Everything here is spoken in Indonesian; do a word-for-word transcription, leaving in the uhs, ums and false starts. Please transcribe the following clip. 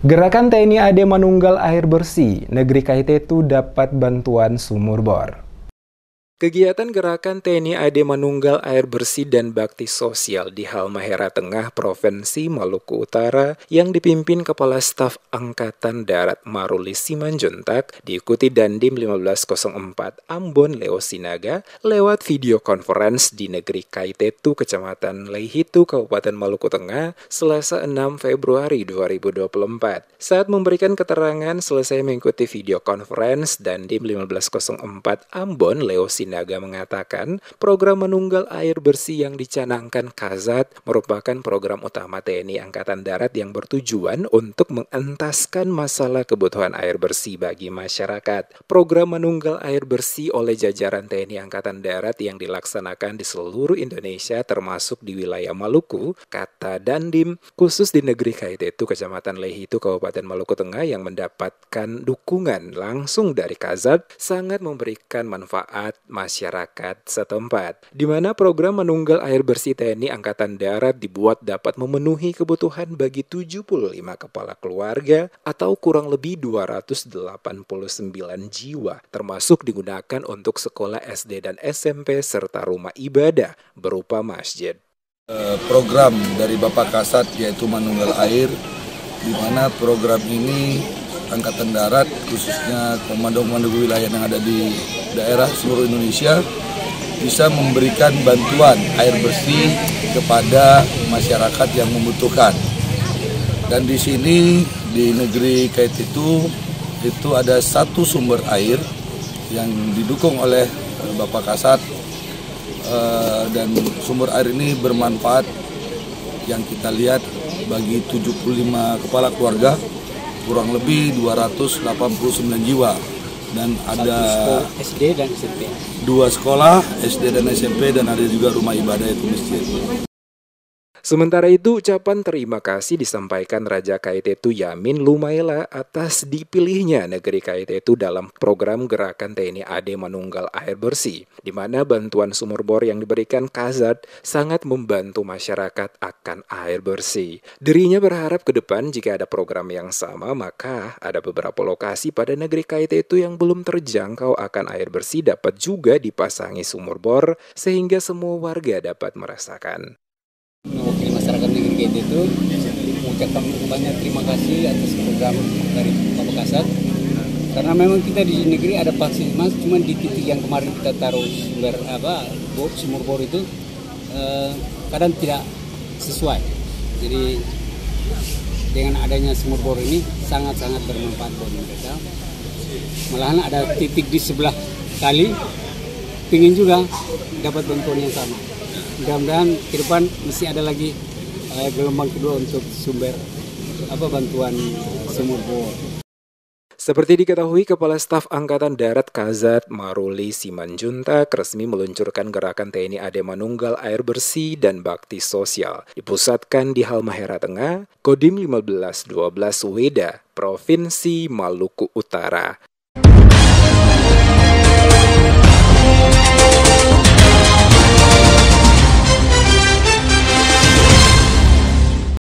Gerakan T N I A D Manunggal Air Bersih, Negeri Kaitetu dapat bantuan sumur bor. Kegiatan Gerakan T N I A D Manunggal Air Bersih dan Bakti Sosial di Halmahera Tengah, Provinsi Maluku Utara yang dipimpin Kepala Staf Angkatan Darat Maruli Simanjuntak diikuti Dandim lima belas nol empat Ambon Leo Sinaga lewat video conference di Negeri Kaitetu, Kecamatan Leihitu, Kabupaten Maluku Tengah, Selasa enam Februari dua ribu dua puluh empat. Saat memberikan keterangan selesai mengikuti video conference, Dandim lima belas nol empat Ambon Leo Sinaga Naga mengatakan program menunggal air bersih yang dicanangkan Kazat merupakan program utama T N I Angkatan Darat yang bertujuan untuk mengentaskan masalah kebutuhan air bersih bagi masyarakat. Program menunggal air bersih oleh jajaran T N I Angkatan Darat yang dilaksanakan di seluruh Indonesia termasuk di wilayah Maluku, kata Dandim, khusus di Negeri Kaitetu, Kecamatan Leihitu, Kabupaten Maluku Tengah yang mendapatkan dukungan langsung dari Kazat sangat memberikan manfaat masyarakat setempat, di mana program menunggal air bersih T N I Angkatan Darat dibuat dapat memenuhi kebutuhan bagi tujuh puluh lima kepala keluarga atau kurang lebih dua ratus delapan puluh sembilan jiwa, termasuk digunakan untuk sekolah S D dan S M P serta rumah ibadah berupa masjid. Program dari Bapak Kasat yaitu Manunggal Air, di mana program ini Angkatan Darat khususnya komando-komando wilayah yang ada di daerah seluruh Indonesia bisa memberikan bantuan air bersih kepada masyarakat yang membutuhkan. Dan di sini di Negeri Kaitetu itu ada satu sumber air yang didukung oleh Bapak Kasat, dan sumber air ini bermanfaat yang kita lihat bagi tujuh puluh lima kepala keluarga, kurang lebih dua ratus delapan puluh sembilan jiwa, dan ada S D dan S M P. Dua sekolah S D dan S M P, dan ada juga rumah ibadah itu masjid. Sementara itu, ucapan terima kasih disampaikan Raja Kaitetu Yamin Lumaila atas dipilihnya Negeri Kaitetu dalam program Gerakan T N I A D Manunggal Air Bersih, di mana bantuan sumur bor yang diberikan Kazat sangat membantu masyarakat akan air bersih. Dirinya berharap ke depan jika ada program yang sama, maka ada beberapa lokasi pada Negeri Kaitetu yang belum terjangkau akan air bersih dapat juga dipasangi sumur bor sehingga semua warga dapat merasakan. Mewakili masyarakat Negeri Kaitetu mengucapkan banyak terima kasih atas program dari Bapak Kasat, karena memang kita di negeri ada vaksin mas, cuma di titik yang kemarin kita taruh sumber apa bor, sumur bor itu eh, kadang tidak sesuai. Jadi dengan adanya sumur bor ini sangat-sangat bermanfaat buat mereka. Malahan ada titik di sebelah kali ingin juga dapat bantuan yang sama. Mudah-mudahan ke depan masih ada lagi uh, gelombang kedua untuk sumber apa bantuan sumur bor. Seperti diketahui, Kepala Staf Angkatan Darat Kazat Maruli Simanjuntak resmi meluncurkan Gerakan T N I A D Manunggal Air Bersih dan Bakti Sosial dipusatkan di Halmahera Tengah, Kodim lima belas dua belas Weda, Provinsi Maluku Utara.